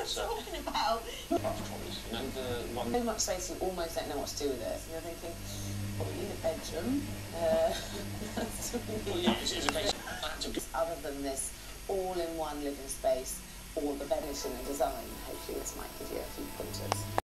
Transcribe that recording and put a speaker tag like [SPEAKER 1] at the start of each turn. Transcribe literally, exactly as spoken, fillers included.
[SPEAKER 1] So,
[SPEAKER 2] talking about?
[SPEAKER 1] and the one.
[SPEAKER 2] So much space you almost don't know what to do with it. And you're thinking, well, we need a bedroom. Uh, that's
[SPEAKER 1] Well, yeah, it's, it's a case of
[SPEAKER 2] other than this all-in-one living space or the definition and design, hopefully this might give you a few pointers.